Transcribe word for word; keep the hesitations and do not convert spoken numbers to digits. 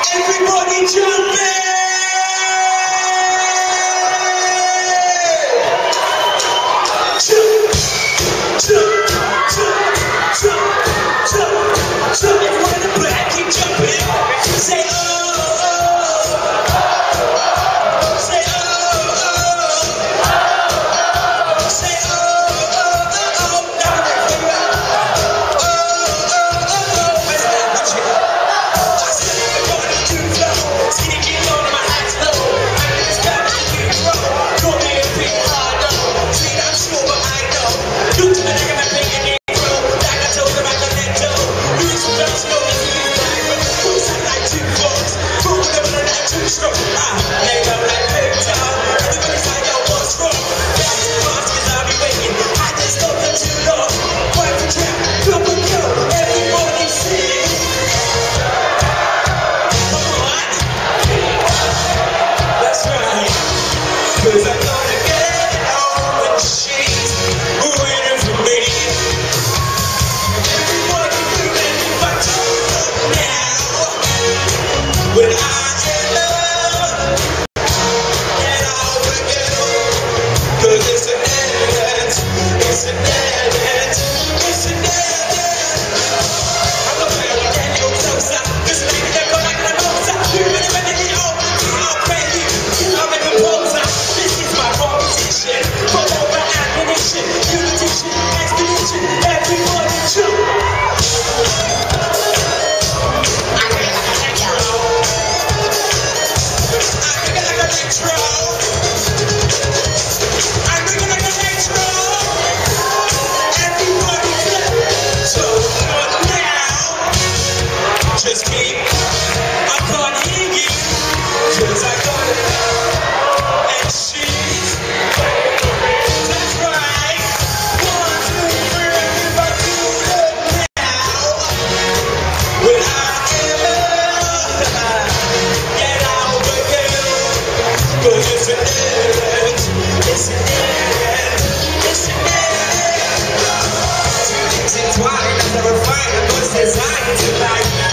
Everybody jump in! Jump, jump, jump, jump, jump, jump. Everyone in the back, keep jumping. Say oh, oh. Say oh, oh. Say oh, oh, oh, oh. Now the next thing back. Oh, oh, oh, oh. Where's that? Watch it. I said I'm going to flow. Skinny jeans on and my hat's low. I'm in this guy, I'm in control. Call me a big hard no. See, I'm sure, but I know. Look to the neck of my finger, Negro. Like I told them I can let go. You need some drugs, no, this is like who's that like two folks? Who would have learned that two stroke? Ah, laid up like big time. Everybody's like, yo, what's wrong? That's the boss, cause I'll be waiting. I just don't let you know. Wipe the trap, come and go. Everybody sing. Come on. That's right. Cause I'm gonna get on when she's waiting for me. Everybody moving, but now when I am love, get over you. Cause it's an evidence, it's an evidence, it's an evidence. I'm gonna play with that yo closer. This lady that go like the motor. You really ready to go? I'll pray you. I'm the composer. This is my composition. Pull over admonition, repetition, expedition. Everybody jump. I feel like a electro. I feel like a electro. I feel like a electro. Everybody clap. So what now? Just keep. I can't hear you. Cause I got it. And she's. That's right. One, two, three, everybody do it now. When I am love, get out the girl. Cause it's an end. It's an end. It's an end. Two things entwined as a refiner, but it's designed to like.